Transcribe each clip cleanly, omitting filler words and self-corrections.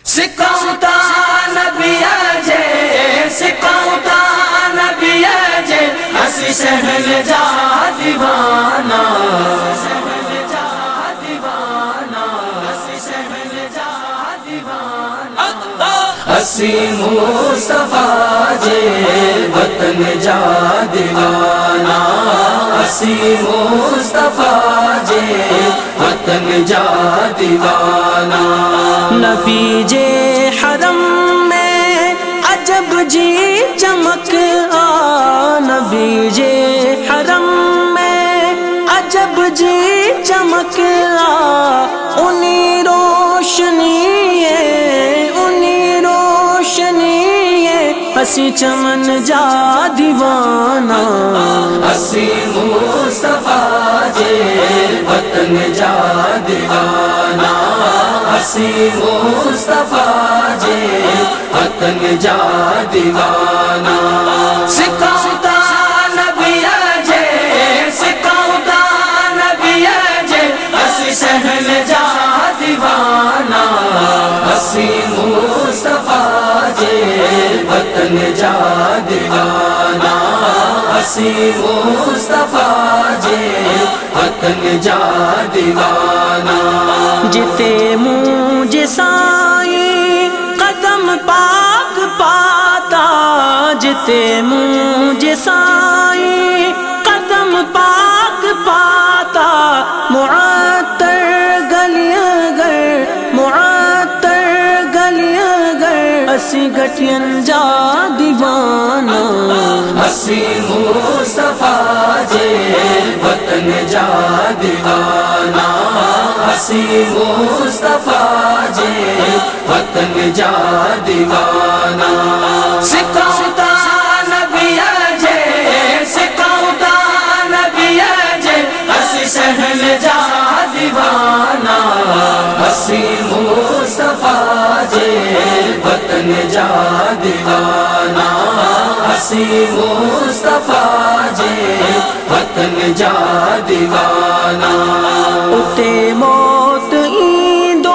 सिकौता नबिया जे सिकौता नबिया जे हसी सहल जा दीवाना हसी मुस्तफा जे वतन जा दीवाना हसी मुस्तफा जे वतन जा दीवाना। नबी जे हरम में अजब जी चमक आ नबी जे हरम में अजब जी चमक आ उन्हीं रोशनी हसी चमन जा दीवाना हसी मुस्तफा जे वतन जा दीवाना हसी मुस्तफा जे वतन जा दीवाना। सिकौता नबिया जे सिकौता नबिया जे हसी सहल जा दीवाना हसी मुस्तफा जे वतन जा दीवाना हसी मुस्तफा जे वतन जा दीवाना। जिते मुझे साईं कदम पाक पाता जिते मुझे साईं कदम पाक पाता मुअत्तर गलियां गर मुअत्तर गलियां गर हसी गठियन जा दीवाना हसी मुस्तफा जे वतन जा दीवाना हसी मुस्तफा जे वतन जा दीवाना। सिकौता नबिया जे सिकौता नबिया जे हसी सहल जा दीवाना हसी मुस्तफा जे वतन जा दीवाना हसी मुस्तफा जे वतन जा दीवाना। उते मौत ईंदो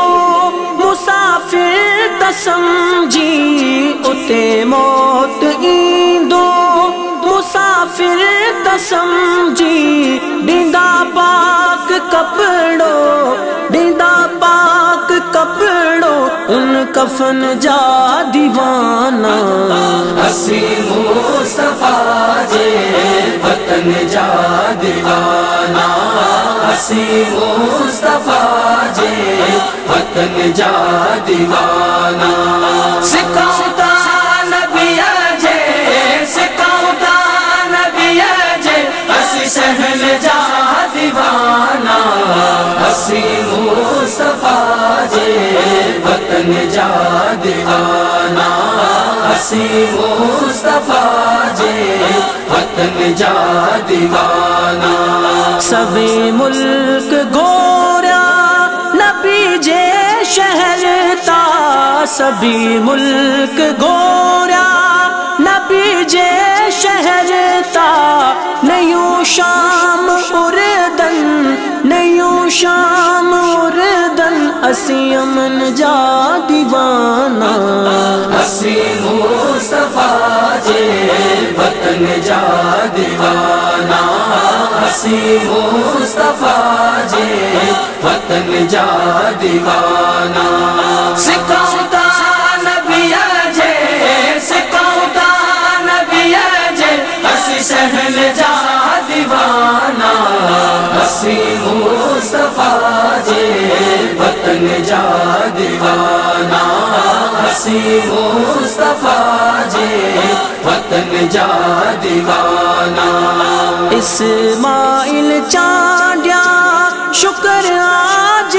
मुसाफिर त समझी उते मौत ईंदो मुसाफिर त समझी ॾींदा पाक कपड़ो ॾींदा पाक कपड़ो उन कफन जा दीवाना हसी मुस्तफा जे वतन जा दीवाना हसी मुस्तफा जे वतन जा दीवाना। सिकौता नबिया जे सिकौता नबिया जे हसी सहल जा दीवाना हसी मुस्तफा जे वतन जा दीवाना हसी मुस्तफा जे वतन जा दीवाना। सबे मुल्क गोरा नबी जे शहर ता सभी मुल्क गोरा नबी जे शहर ता नयूं शाम उर्दन नयूं शाम उर्दन असी अमन जा दीवाना हसी मुस्तफा जे वतन जा दीवाना हसी मुस्तफा जे वतन जा दीवाना। सिकौता नबिया जे सिकौता नबिया जे हसी सहल जा दीवाना हसी मुस्तफा जे वतन जा दीवाना हसी मुस्तफा जे वतन जा दीवाना। इस्माइल चांडिया शुक्र आज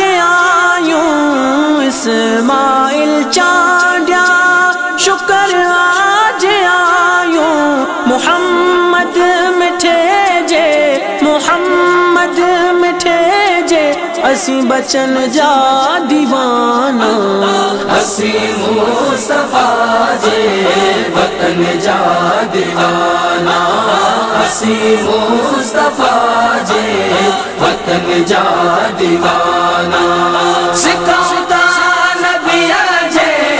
आयूं इस्माइल चांडिया शुक्र आज आयूं मुहम्मद मिठे जे मुहम्मद मिठे जे असी बचन जा दीवाना हसी मुस्तफा जे वतन जा दीवाना हसी मुस्तफा जे वतन जा दीवाना। सिकौता नबिया जे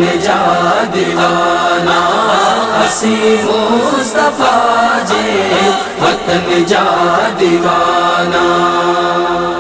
जा दीवाना असी मुस्तफा जे वतन जा दीवाना।